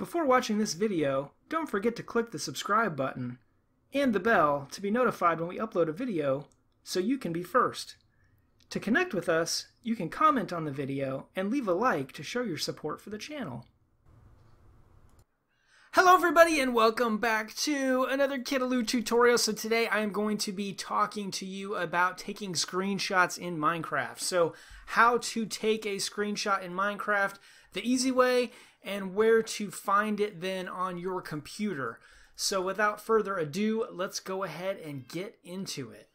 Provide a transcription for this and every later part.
Before watching this video, don't forget to click the subscribe button and the bell to be notified when we upload a video so you can be first. To connect with us, you can comment on the video and leave a like to show your support for the channel. Hello everybody and welcome back to another Kid-A-Loo tutorial. So today I am going to be talking to you about taking screenshots in Minecraft. So how to take a screenshot in Minecraft, the easy way, and where to find it then on your computer. So without further ado, let's go ahead and get into it.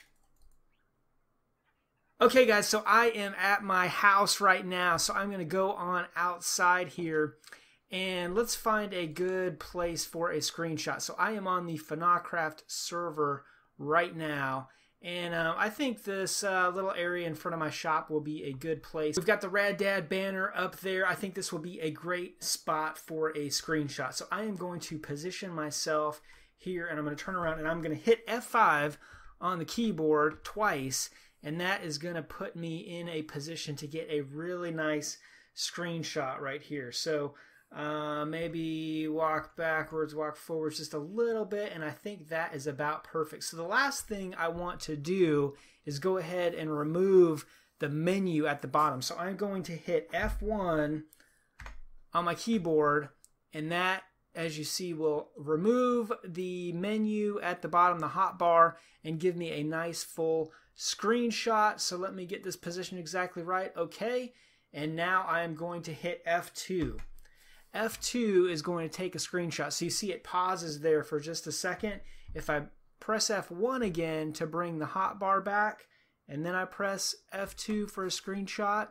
Okay guys, so I am at my house right now, so I'm going to go on outside here and let's find a good place for a screenshot. So I am on the FNACraft server right now, and I think this little area in front of my shop will be a good place. We've got the Rad Dad banner up there. I think this will be a great spot for a screenshot. So I am going to position myself here, and I'm going to turn around and I'm going to hit F5 on the keyboard twice, and that is going to put me in a position to get a really nice screenshot right here. So maybe walk backwards, walk forwards just a little bit, and I think that is about perfect. So the last thing I want to do is go ahead and remove the menu at the bottom. So I'm going to hit F1 on my keyboard, and that, as you see, will remove the menu at the bottom, the hotbar, and give me a nice full screenshot. So let me get this position exactly right. Okay, and now I am going to hit F2. F2 is going to take a screenshot. So you see it pauses there for just a second. If I press F1 again to bring the hotbar back, and then I press F2 for a screenshot,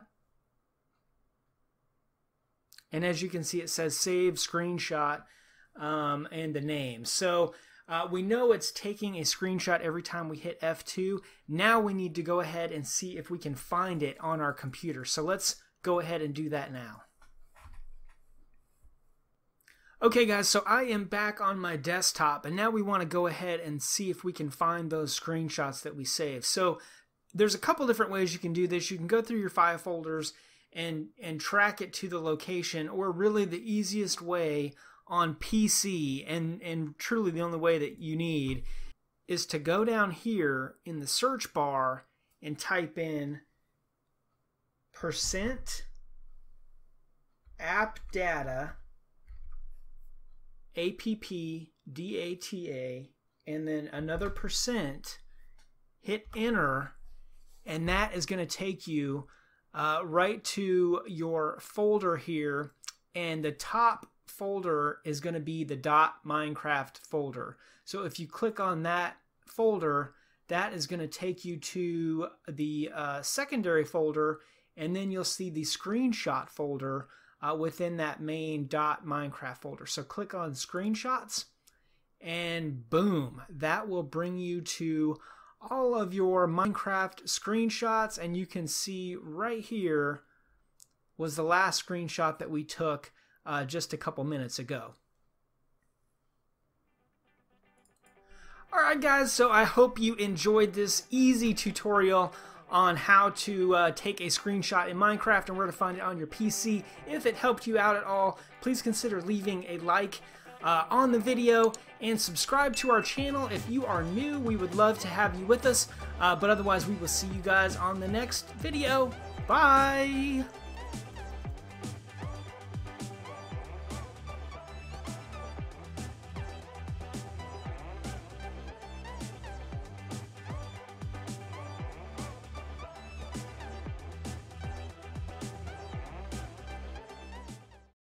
and as you can see, it says save screenshot and the name. So we know it's taking a screenshot every time we hit F2. Now we need to go ahead and see if we can find it on our computer. So let's go ahead and do that now. Okay guys, so I am back on my desktop, and now we want to go ahead and see if we can find those screenshots that we saved. So there's a couple different ways you can do this. You can go through your file folders and track it to the location, or really the easiest way on PC, and truly the only way that you need, is to go down here in the search bar and type in %appdata, APPDATA, and then another %, hit enter, and that is going to take you right to your folder here, and the top folder is going to be the .minecraft folder. So if you click on that folder, that is going to take you to the secondary folder, and then you'll see the screenshot folder within that main .minecraft folder. So click on screenshots, and boom, that will bring you to all of your Minecraft screenshots, and you can see right here was the last screenshot that we took just a couple minutes ago. Alright guys, so I hope you enjoyed this easy tutorial on how to take a screenshot in Minecraft and where to find it on your PC. If it helped you out at all, please consider leaving a like on the video and subscribe to our channel if you are new. We would love to have you with us, but otherwise we will see you guys on the next video. Bye!